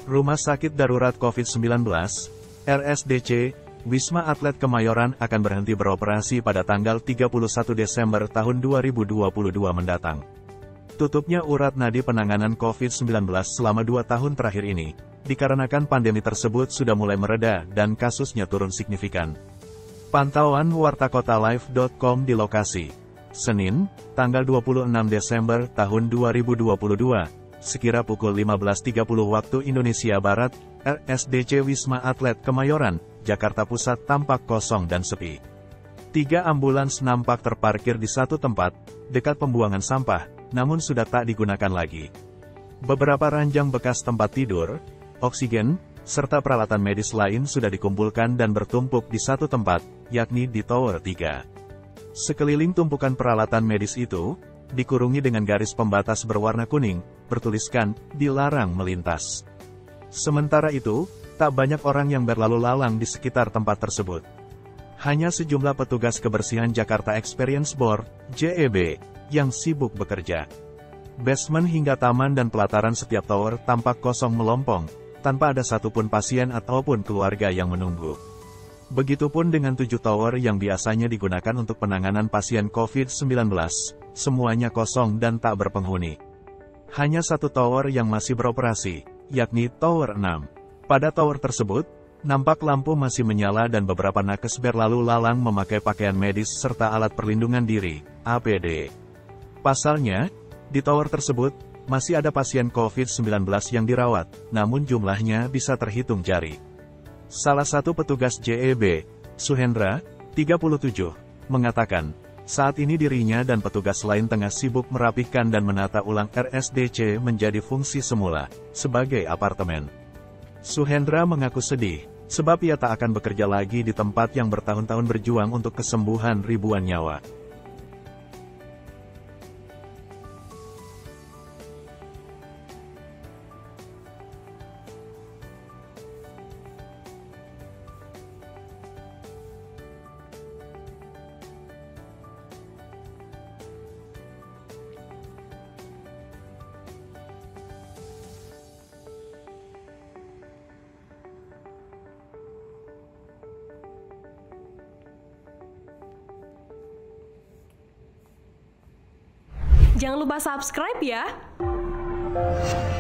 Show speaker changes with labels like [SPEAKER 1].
[SPEAKER 1] Rumah Sakit Darurat COVID-19, RSDC, Wisma Atlet Kemayoran akan berhenti beroperasi pada tanggal 31 Desember tahun 2022 mendatang. Tutupnya urat nadi penanganan COVID-19 selama 2 tahun terakhir ini, dikarenakan pandemi tersebut sudah mulai mereda dan kasusnya turun signifikan. Pantauan wartakotalive.com di lokasi. Senin, tanggal 26 Desember tahun 2022, sekira pukul 15.30 waktu Indonesia Barat, RSDC Wisma Atlet Kemayoran, Jakarta Pusat tampak kosong dan sepi. 3 ambulans nampak terparkir di satu tempat, dekat pembuangan sampah, namun sudah tak digunakan lagi. Beberapa ranjang bekas tempat tidur, oksigen, serta peralatan medis lain sudah dikumpulkan dan bertumpuk di satu tempat, yakni di Tower 3. Sekeliling tumpukan peralatan medis itu, dikurungi dengan garis pembatas berwarna kuning, bertuliskan, dilarang melintas. Sementara itu, tak banyak orang yang berlalu lalang di sekitar tempat tersebut. Hanya sejumlah petugas kebersihan Jakarta Experience Board, JEB, yang sibuk bekerja. Basement hingga taman dan pelataran setiap tower tampak kosong melompong, tanpa ada satupun pasien ataupun keluarga yang menunggu. Begitupun dengan 7 tower yang biasanya digunakan untuk penanganan pasien COVID-19, semuanya kosong dan tak berpenghuni. Hanya 1 tower yang masih beroperasi, yakni Tower 6. Pada tower tersebut, nampak lampu masih menyala dan beberapa nakes berlalu lalang memakai pakaian medis serta alat perlindungan diri, APD. Pasalnya, di tower tersebut, masih ada pasien COVID-19 yang dirawat, namun jumlahnya bisa terhitung jari. Salah satu petugas JEB, Suhendra, 37, mengatakan, saat ini dirinya dan petugas lain tengah sibuk merapihkan dan menata ulang RSDC menjadi fungsi semula, sebagai apartemen. Suhendra mengaku sedih, sebab ia tak akan bekerja lagi di tempat yang bertahun-tahun berjuang untuk kesembuhan ribuan nyawa.
[SPEAKER 2] Jangan lupa subscribe ya!